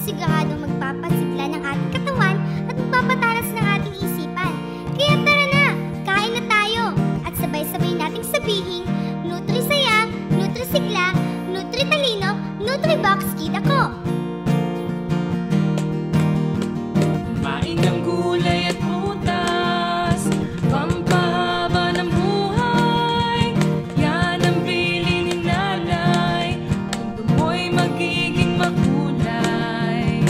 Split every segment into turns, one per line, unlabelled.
siguradong magpapasigla ng ating katawan at magpapatalas ng ating isipan. Kaya tara na, kain na tayo at sabay-sabay nating sabihin, Nutri-saya, Nutri-sigla, Nutri-talino, Nutri-box kid ako!
Kumain ng gulay at prutas, pampahaba ng buhay. Yan ang bili ni nanay, mundo mo'y magiging makulay.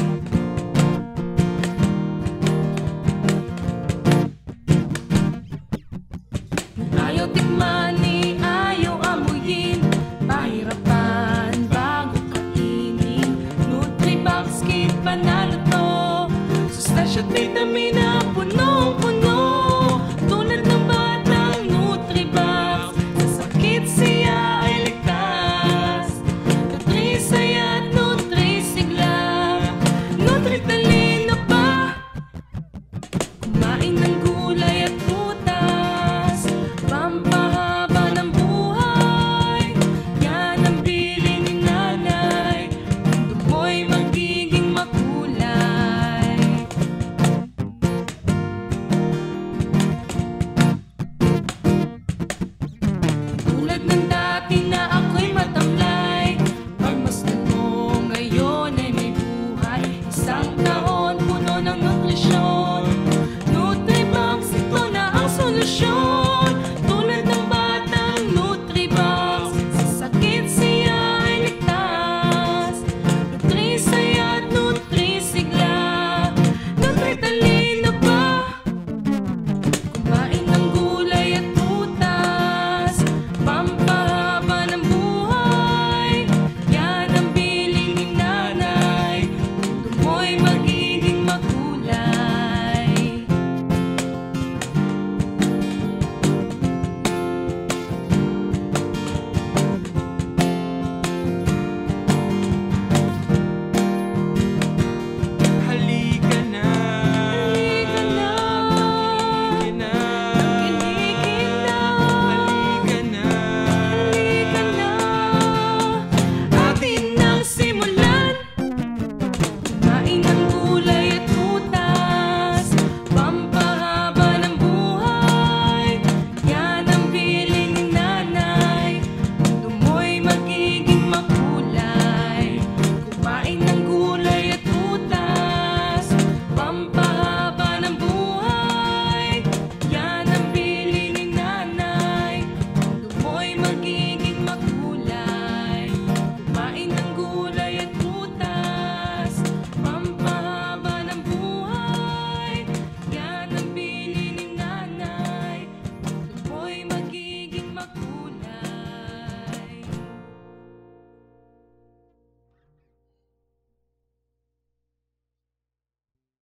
Ayaw tikman ni ayaw amuyin, pahirapan bago kainin. Nutribox Kid, panalo to. Sustansya at vitamina